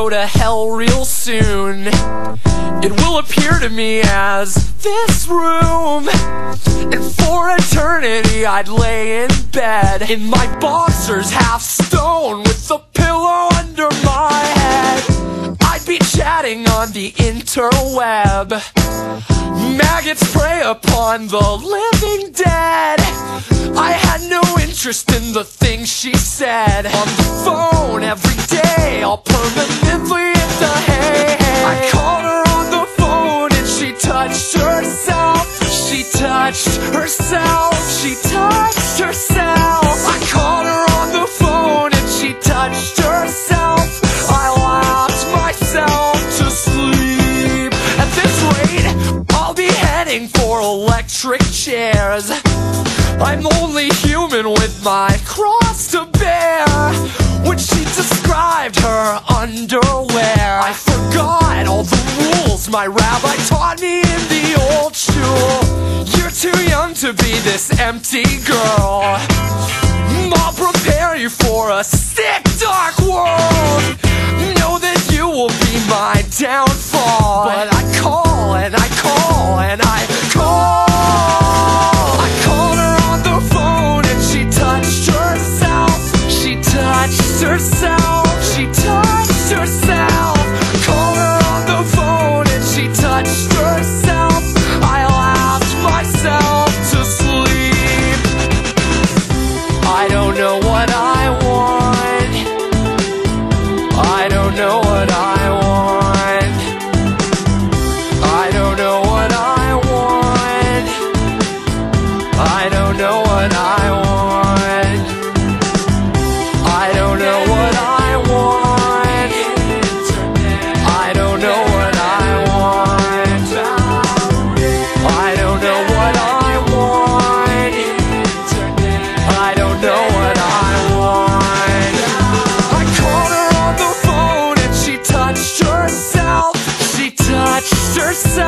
go to hell real soon. It will appear to me as this room, and for eternity I'd lay in bed in my boxers, half stone, with a pillow under my head. I'd be chatting on the interweb. Maggots prey upon the living dead. I had no interest in the things she said. On the phone every day, all permanently in the hay. I called her on the phone and she touched herself. She touched herself. She touched herself. I called her on the phone and she touched herself. I laughed myself to sleep. At this rate, I'll be heading for electric chairs. I'm only human with my cross to bear. When she described her underwear, I forgot all the rules my rabbi taught me in the old shul. You're too young to be this empty girl. I'll prepare you for a sick, dark world. Know that you will be my downfall. But I call and I call and I call. I called her on the phone and she touched herself. She touched herself. She touched herself. Called her on the phone and she touched herself. I laughed myself to sleep. I don't know what I want. I don't know what I want. I don't know what I want. I don't know what I want. I don't know what I want. I don't know what I want. I don't know what I want. I don't know what I want. I called her on the phone and she touched herself. She touched herself.